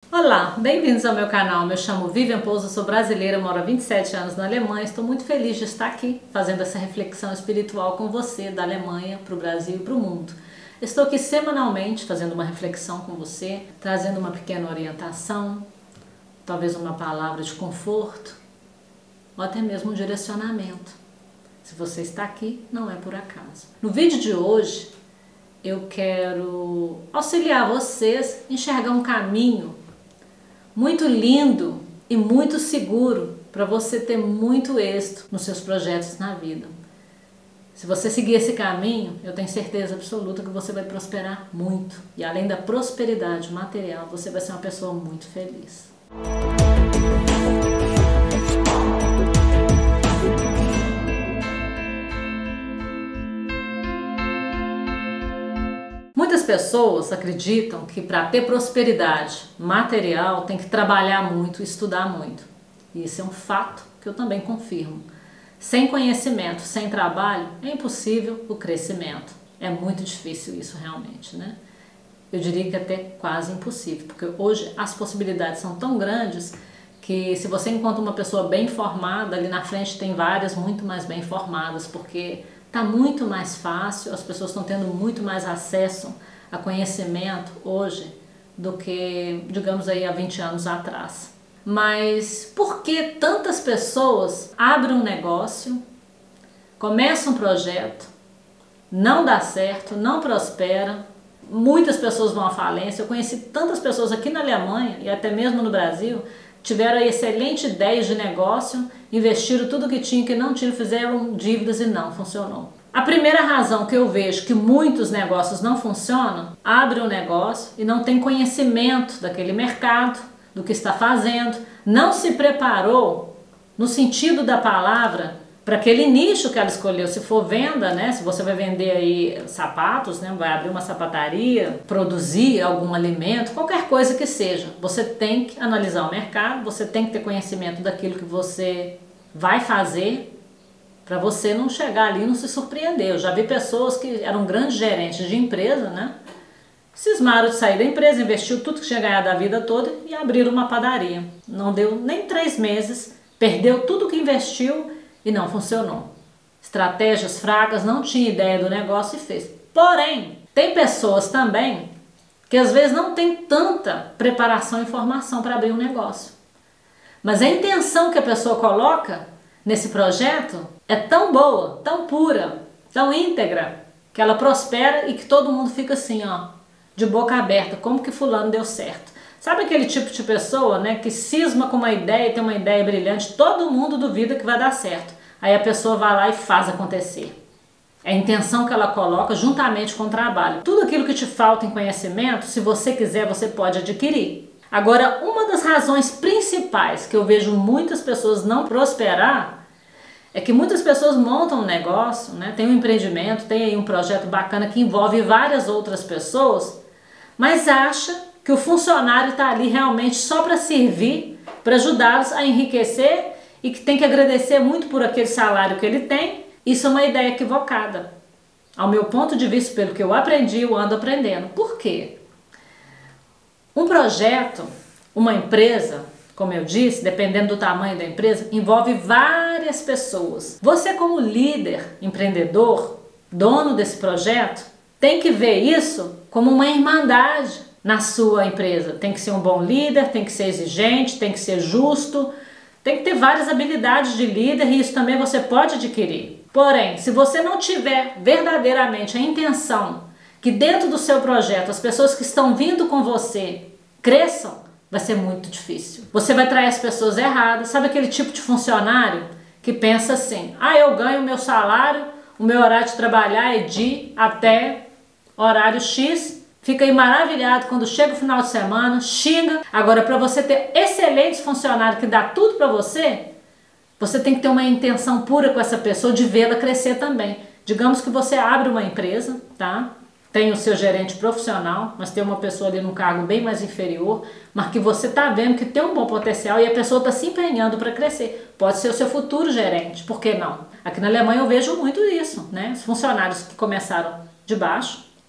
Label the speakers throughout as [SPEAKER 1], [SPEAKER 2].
[SPEAKER 1] Olá, bem-vindos ao meu canal. Me chamo Vivian Pouso, sou brasileira, moro há 27 anos na Alemanha. Estou muito feliz de estar aqui fazendo essa reflexão espiritual com você, da Alemanha para o Brasil e para o mundo. Estou aqui semanalmente fazendo uma reflexão com você, trazendo uma pequena orientação, talvez uma palavra de conforto ou até mesmo um direcionamento. Se você está aqui, não é por acaso. No vídeo de hoje, eu quero auxiliar vocês a enxergar um caminho muito lindo e muito seguro para você ter muito êxito nos seus projetos na vida. Se você seguir esse caminho, eu tenho certeza absoluta que você vai prosperar muito. E além da prosperidade material, você vai ser uma pessoa muito feliz. Muitas pessoas acreditam que para ter prosperidade material tem que trabalhar muito, estudar muito. E isso é um fato que eu também confirmo. Sem conhecimento, sem trabalho, é impossível o crescimento. É muito difícil isso realmente, né? Eu diria que até quase impossível, porque hoje as possibilidades são tão grandes que se você encontra uma pessoa bem formada, ali na frente tem várias muito mais bem formadas, porque está muito mais fácil, as pessoas estão tendo muito mais acesso a conhecimento hoje do que, digamos aí, há 20 anos atrás. Mas por que tantas pessoas abrem um negócio, começam um projeto, não dá certo, não prospera, muitas pessoas vão à falência? Eu conheci tantas pessoas aqui na Alemanha e até mesmo no Brasil, tiveram excelente ideias de negócio, investiram tudo que tinha, que não tinham, fizeram dívidas e não funcionou. A primeira razão que eu vejo que muitos negócios não funcionam, abre um negócio e não tem conhecimento daquele mercado, do que está fazendo, não se preparou no sentido da palavra para aquele nicho que ela escolheu. Se for venda, né, se você vai vender aí sapatos, né, vai abrir uma sapataria, produzir algum alimento, qualquer coisa que seja, você tem que analisar o mercado, você tem que ter conhecimento daquilo que você vai fazer, para você não chegar ali e não se surpreender. Eu já vi pessoas que eram grandes gerentes de empresa, né, cismaram de sair da empresa, investiu tudo que tinha ganhado a vida toda e abriram uma padaria. Não deu nem 3 meses, perdeu tudo que investiu e não funcionou. Estratégias fracas, não tinha ideia do negócio e fez. Porém, tem pessoas também que às vezes não tem tanta preparação e formação para abrir um negócio. Mas a intenção que a pessoa coloca nesse projeto é tão boa, tão pura, tão íntegra, que ela prospera e que todo mundo fica assim, ó, de boca aberta, como que fulano deu certo. Sabe aquele tipo de pessoa, né, que cisma com uma ideia, tem uma ideia brilhante, todo mundo duvida que vai dar certo. Aí a pessoa vai lá e faz acontecer. É a intenção que ela coloca juntamente com o trabalho. Tudo aquilo que te falta em conhecimento, se você quiser, você pode adquirir. Agora, uma das razões principais que eu vejo muitas pessoas não prosperar é que muitas pessoas montam um negócio, né, tem um empreendimento, tem aí um projeto bacana que envolve várias outras pessoas, mas acha que o funcionário está ali realmente só para servir, para ajudá-los a enriquecer e que tem que agradecer muito por aquele salário que ele tem. Isso é uma ideia equivocada. Ao meu ponto de vista, pelo que eu aprendi, eu ando aprendendo. Por quê? Um projeto, uma empresa, como eu disse, dependendo do tamanho da empresa, envolve várias pessoas. Você, como líder, empreendedor, dono desse projeto, tem que ver isso como uma irmandade na sua empresa. Tem que ser um bom líder, tem que ser exigente, tem que ser justo, tem que ter várias habilidades de líder e isso também você pode adquirir. Porém, se você não tiver verdadeiramente a intenção que dentro do seu projeto as pessoas que estão vindo com você cresçam, vai ser muito difícil. Você vai trair as pessoas erradas. Sabe aquele tipo de funcionário que pensa assim, ah, eu ganho o meu salário, o meu horário de trabalhar é de até horário X, fica aí maravilhado quando chega o final de semana, xinga. Agora, para você ter excelentes funcionários que dá tudo para você, você tem que ter uma intenção pura com essa pessoa de vê-la crescer também. Digamos que você abre uma empresa, tá? Tem o seu gerente profissional, mas tem uma pessoa ali num cargo bem mais inferior, mas que você está vendo que tem um bom potencial e a pessoa está se empenhando para crescer. Pode ser o seu futuro gerente, por que não? Aqui na Alemanha eu vejo muito isso, né? Os funcionários que começaram de baixo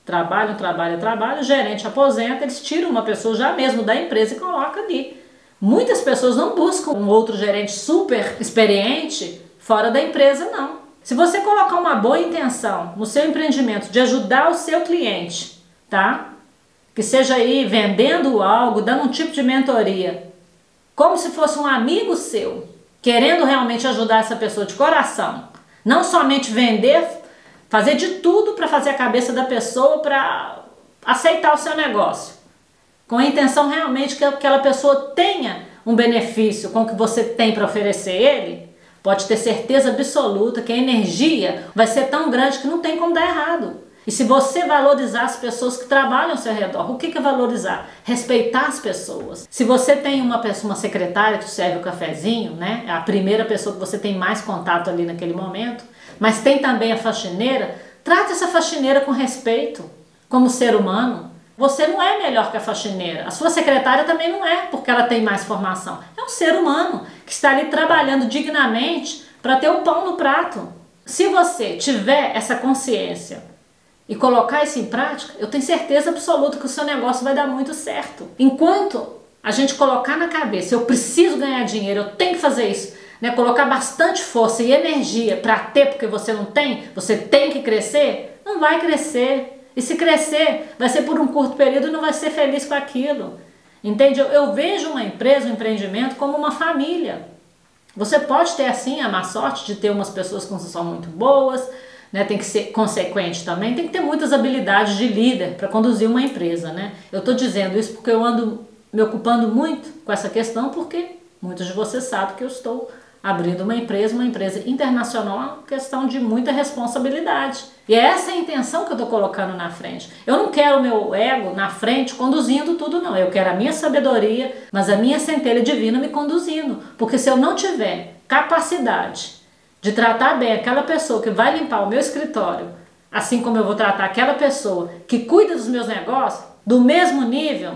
[SPEAKER 1] Trabalham, trabalham, trabalham, o gerente aposenta, eles tiram uma pessoa já mesmo da empresa e colocam ali. Muitas pessoas não buscam um outro gerente super experiente fora da empresa, não. Se você colocar uma boa intenção no seu empreendimento de ajudar o seu cliente, tá? Que seja aí vendendo algo, dando um tipo de mentoria, como se fosse um amigo seu, querendo realmente ajudar essa pessoa de coração, não somente vender, fazer de tudo para fazer a cabeça da pessoa para aceitar o seu negócio, com a intenção realmente que aquela pessoa tenha um benefício com o que você tem para oferecer ele, pode ter certeza absoluta que a energia vai ser tão grande que não tem como dar errado. E se você valorizar as pessoas que trabalham ao seu redor, o que é valorizar? Respeitar as pessoas. Se você tem uma secretária que serve o cafezinho, né? É a primeira pessoa que você tem mais contato ali naquele momento, mas tem também a faxineira, trate essa faxineira com respeito, como ser humano. Você não é melhor que a faxineira, a sua secretária também não é, porque ela tem mais formação. É um ser humano que está ali trabalhando dignamente para ter o pão no prato. Se você tiver essa consciência e colocar isso em prática, eu tenho certeza absoluta que o seu negócio vai dar muito certo. Enquanto a gente colocar na cabeça, eu preciso ganhar dinheiro, eu tenho que fazer isso, né? Colocar bastante força e energia para ter, porque você não tem, você tem que crescer, não vai crescer. E se crescer, vai ser por um curto período e não vai ser feliz com aquilo. Entende? Eu vejo uma empresa, um empreendimento como uma família. Você pode ter assim a má sorte de ter umas pessoas que são muito boas, né? Tem que ser consequente também, tem que ter muitas habilidades de líder para conduzir uma empresa, né? Eu estou dizendo isso porque eu ando me ocupando muito com essa questão, porque muitos de vocês sabem que eu estou abrindo uma empresa internacional, é uma questão de muita responsabilidade. E é essa a intenção que eu estou colocando na frente. Eu não quero o meu ego na frente conduzindo tudo, não. Eu quero a minha sabedoria, mas a minha centelha divina me conduzindo. Porque se eu não tiver capacidade de tratar bem aquela pessoa que vai limpar o meu escritório, assim como eu vou tratar aquela pessoa que cuida dos meus negócios, do mesmo nível,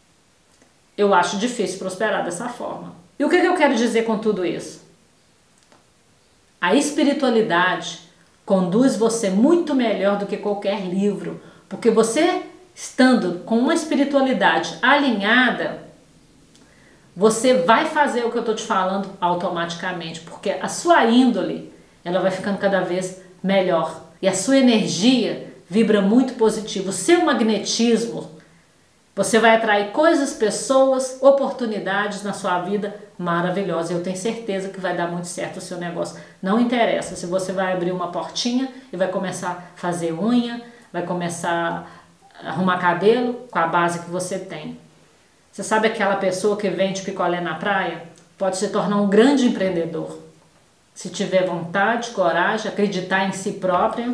[SPEAKER 1] eu acho difícil prosperar dessa forma. E o que eu quero dizer com tudo isso? A espiritualidade conduz você muito melhor do que qualquer livro, porque você estando com uma espiritualidade alinhada, você vai fazer o que eu estou te falando automaticamente, porque a sua índole, ela vai ficando cada vez melhor e a sua energia vibra muito positivo. O seu magnetismo, você vai atrair coisas, pessoas, oportunidades na sua vida maravilhosas. Eu tenho certeza que vai dar muito certo o seu negócio. Não interessa se você vai abrir uma portinha e vai começar a fazer unha, vai começar a arrumar cabelo com a base que você tem. Você sabe aquela pessoa que vende picolé na praia? Pode se tornar um grande empreendedor. Se tiver vontade, coragem, acreditar em si própria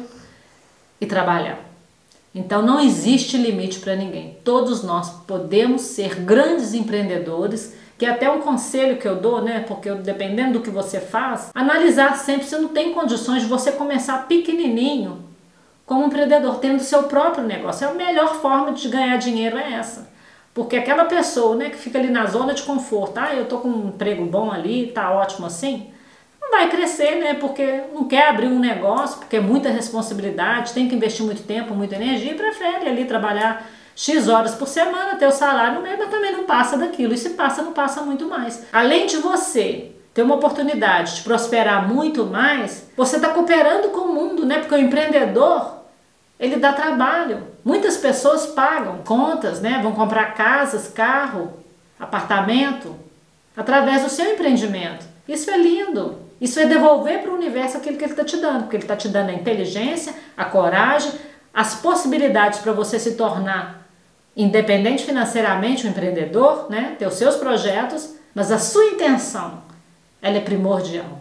[SPEAKER 1] e trabalhar. Então não existe limite para ninguém. Todos nós podemos ser grandes empreendedores, que é até um conselho que eu dou, né? Porque dependendo do que você faz, analisar sempre se não tem condições de você começar pequenininho como empreendedor, tendo seu próprio negócio. A melhor forma de ganhar dinheiro é essa. Porque aquela pessoa, né, que fica ali na zona de conforto, eu tô com um emprego bom ali, tá ótimo assim, não vai crescer, né? Porque não quer abrir um negócio, porque é muita responsabilidade, tem que investir muito tempo, muita energia e prefere ali trabalhar X horas por semana, ter o salário no mês, mas também não passa daquilo. E se passa, não passa muito mais. Além de você ter uma oportunidade de prosperar muito mais, você está cooperando com o mundo, né? Porque o empreendedor, ele dá trabalho. Muitas pessoas pagam contas, né? Vão comprar casas, carro, apartamento, através do seu empreendimento. Isso é lindo. Isso é devolver para o universo aquilo que ele está te dando, porque ele está te dando a inteligência, a coragem, as possibilidades para você se tornar independente financeiramente, um empreendedor, né? Ter os seus projetos, mas a sua intenção, ela é primordial.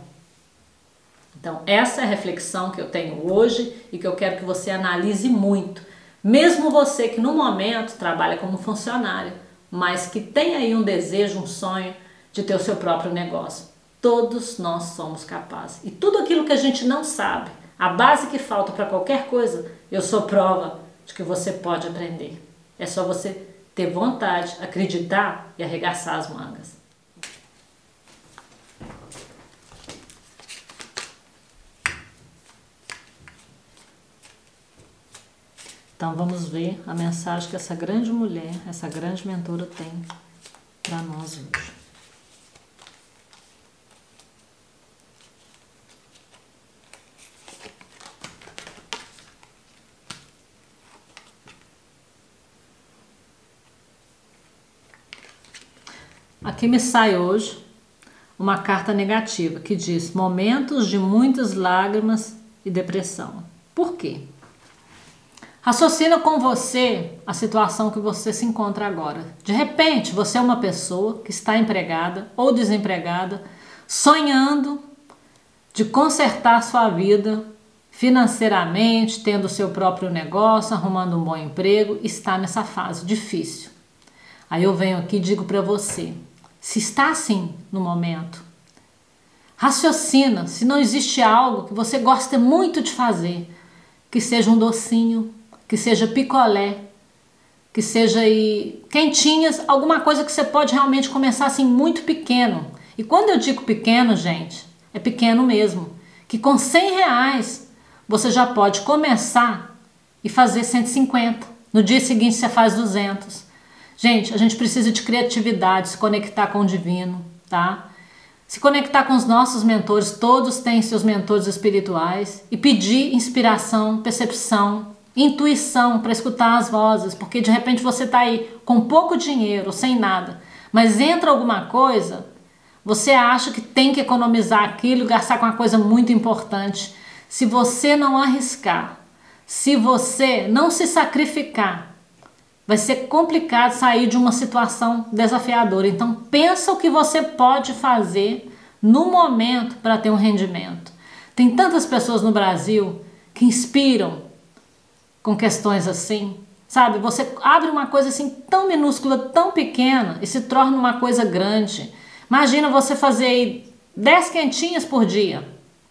[SPEAKER 1] Então, essa é a reflexão que eu tenho hoje e que eu quero que você analise muito. Mesmo você que no momento trabalha como funcionário, mas que tem aí um desejo, um sonho de ter o seu próprio negócio. Todos nós somos capazes. E tudo aquilo que a gente não sabe, a base que falta para qualquer coisa, eu sou prova de que você pode aprender. É só você ter vontade, acreditar e arregaçar as mangas. Então vamos ver a mensagem que essa grande mulher, essa grande mentora tem para nós hoje. Aqui me sai hoje uma carta negativa que diz momentos de muitas lágrimas e depressão. Por quê? Raciocina com você a situação que você se encontra agora. De repente, você é uma pessoa que está empregada ou desempregada, sonhando de consertar sua vida financeiramente, tendo seu próprio negócio, arrumando um bom emprego, está nessa fase difícil. Aí eu venho aqui e digo para você, se está assim no momento, raciocina se não existe algo que você gosta muito de fazer, que seja um docinho, que seja picolé, que seja aí quentinhas, alguma coisa que você pode realmente começar assim muito pequeno. E quando eu digo pequeno, gente, é pequeno mesmo. Que com R$100 você já pode começar e fazer 150. No dia seguinte você faz 200. Gente, a gente precisa de criatividade, se conectar com o divino, tá? Se conectar com os nossos mentores, todos têm seus mentores espirituais, e pedir inspiração, percepção, intuição para escutar as vozes, porque de repente você está aí com pouco dinheiro, sem nada, mas entra alguma coisa, você acha que tem que economizar aquilo, gastar com uma coisa muito importante. Se você não arriscar, se você não se sacrificar, vai ser complicado sair de uma situação desafiadora. Então pensa o que você pode fazer no momento para ter um rendimento. Tem tantas pessoas no Brasil que inspiram com questões assim, sabe? Você abre uma coisa assim tão minúscula, tão pequena e se torna uma coisa grande. Imagina você fazer aí 10 quentinhas por dia.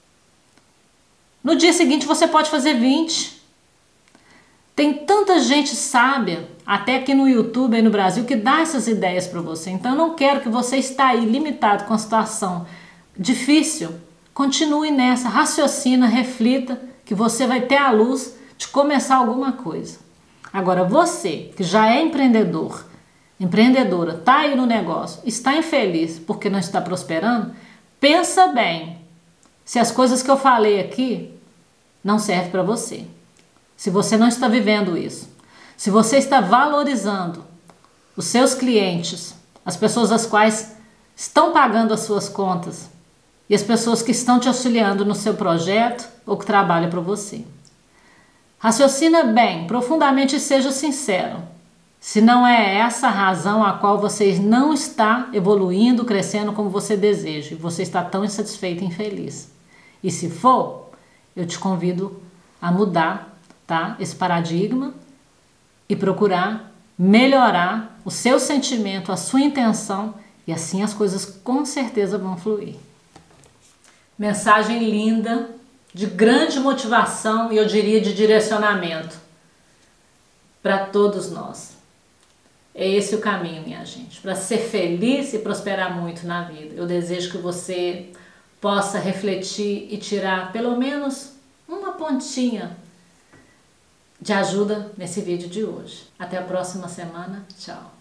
[SPEAKER 1] No dia seguinte você pode fazer 20. Tem tanta gente sábia, até aqui no YouTube aí no Brasil, que dá essas ideias para você. Então eu não quero que você está aí limitado com a situação difícil. Continue nessa, raciocina, reflita, que você vai ter a luz de começar alguma coisa. Agora você que já é empreendedor, empreendedora, está aí no negócio, está infeliz porque não está prosperando, pensa bem se as coisas que eu falei aqui não servem para você. Se você não está vivendo isso, se você está valorizando os seus clientes, as pessoas as quais estão pagando as suas contas e as pessoas que estão te auxiliando no seu projeto ou que trabalham para você. Raciocina bem, profundamente e seja sincero. Se não é essa a razão a qual você não está evoluindo, crescendo como você deseja, e você está tão insatisfeito e infeliz. E se for, eu te convido a mudar, tá, esse paradigma e procurar melhorar o seu sentimento, a sua intenção, e assim as coisas com certeza vão fluir. Mensagem linda, de grande motivação e eu diria de direcionamento para todos nós. É esse o caminho, minha gente, para ser feliz e prosperar muito na vida. Eu desejo que você possa refletir e tirar pelo menos uma pontinha de ajuda nesse vídeo de hoje. Até a próxima semana. Tchau.